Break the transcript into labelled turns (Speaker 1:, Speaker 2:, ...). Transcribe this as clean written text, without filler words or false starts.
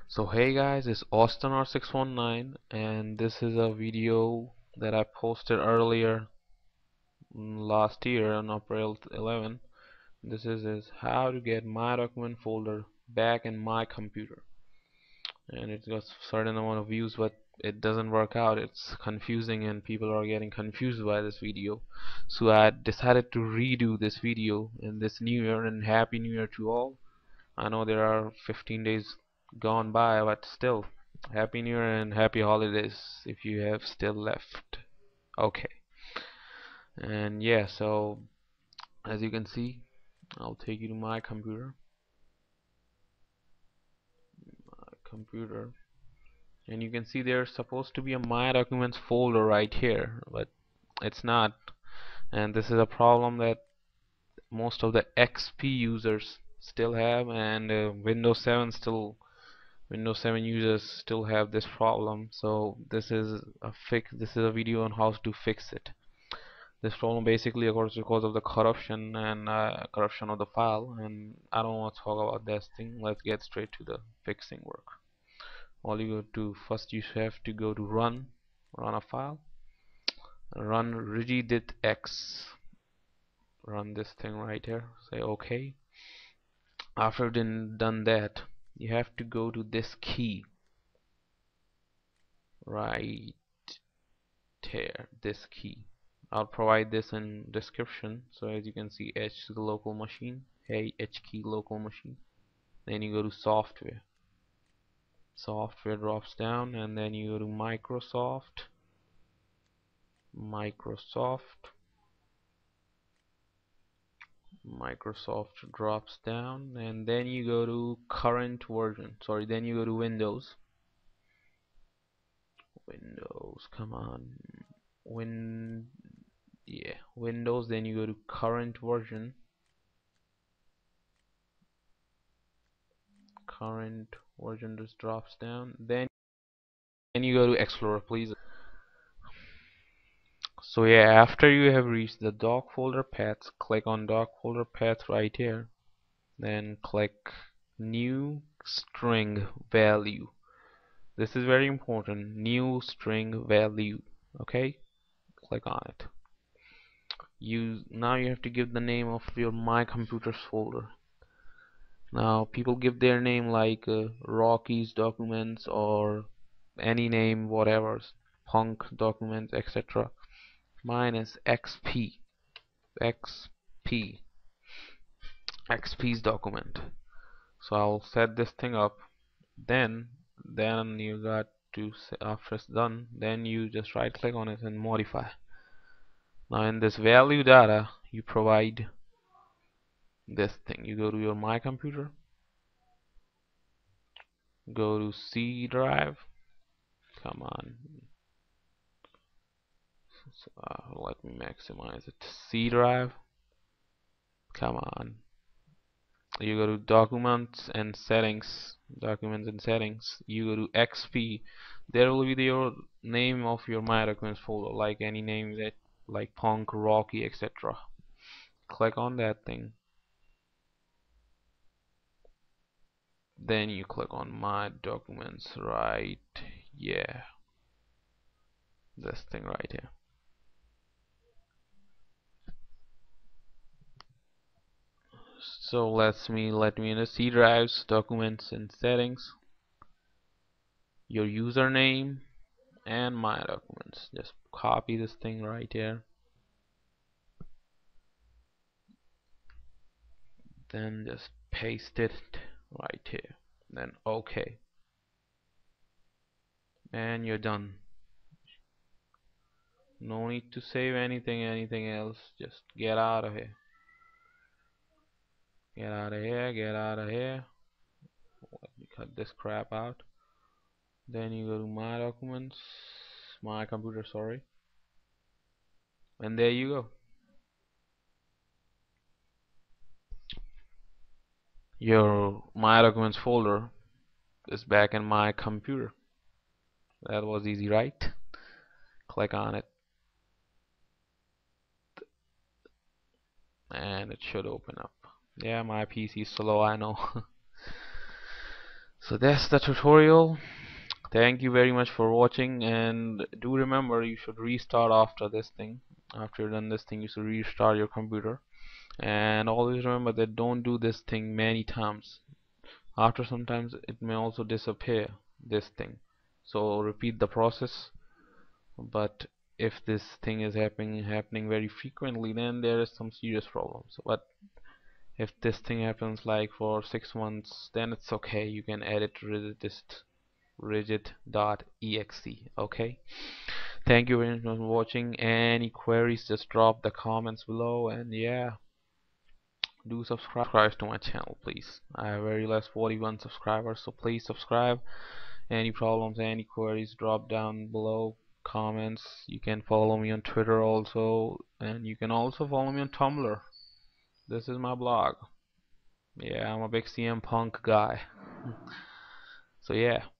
Speaker 1: So hey guys, it's Austin R619 and this is a video that I posted earlier last year on April 11. This is how to get my document folder back in my computer, and it got certain amount of views, but it doesn't work out. It's confusing and people are getting confused by this video, so I decided to redo this video in this new year. And happy new year to all. I know there are 15 days gone by, but still, happy new year and happy holidays if you have still left. Okay, and yeah, so as you can see, I'll take you to my computer, and you can see there's supposed to be a my documents folder right here, but it's not. And this is a problem that most of the XP users still have, and Windows 7 users still have this problem. So this is a video on how to fix it. This problem basically occurs because of the corruption and corruption of the file, and I don't want to talk about this thing. Let's get straight to the fixing work. All you go to first, you have to go to run a file, run regedit x, run this thing right here, say OK. After you've done that, you have to go to this key right here, this key. I'll provide this in description. So as you can see, H to the local machine, hey, H key local machine. Then you go to software. Software drops down, and then you go to Microsoft. Microsoft drops down, and then you go to current version. Sorry, then you go to Windows. Come on. Windows, then you go to current version. Current version just drops down. Then you go to Explorer, please. So yeah, after you have reached the DocFolderPaths, click on DocFolderPath right here. Then click New String Value. This is very important. New string value. Okay, click on it. Now you have to give the name of your My Computers folder. Now people give their name like Rocky's Documents or any name, whatever, Punk Documents, etc. Mine is XP's document. So I'll set this thing up. Then you got to, after it's done, then you just right click on it and modify. Now in this value data, you provide this thing. You go to your My Computer, go to C drive. Come on, let me maximize it. C drive. Come on. You go to documents and settings. You go to XP. There will be your name of your My Documents folder, like any name that, like Punk, Rocky, etc. Click on that thing. Then you click on My Documents right, yeah, this thing right here. So let me in the C drives, documents and settings, your username and My Documents. Just copy this thing right here. Then just paste it right here. Then OK. And you're done. No need to save anything else. Just get out of here. Get out of here. Let me cut this crap out. Then you go to My Documents, My Computer, sorry. And there you go. Your My Documents folder is back in My Computer. That was easy, right? Click on it and it should open up. Yeah, my PC is slow, I know. So that's the tutorial. Thank you very much for watching, and do remember you should restart after this thing. After you're done this thing, you should restart your computer. And always remember that don't do this thing many times. After sometimes it may also disappear, this thing. So repeat the process. But if this thing is happening very frequently, then there is some serious problems. But if this thing happens like for 6 months, then it's okay. You can edit regedit.exe. Okay. Thank you very much for watching. Any queries, just drop the comments below. And yeah, do subscribe to my channel, please. I have very less 41 subscribers, so please subscribe. Any problems, any queries, drop down below comments. You can follow me on Twitter also, and you can also follow me on Tumblr. This is my blog. Yeah, I'm a big CM Punk guy. So yeah.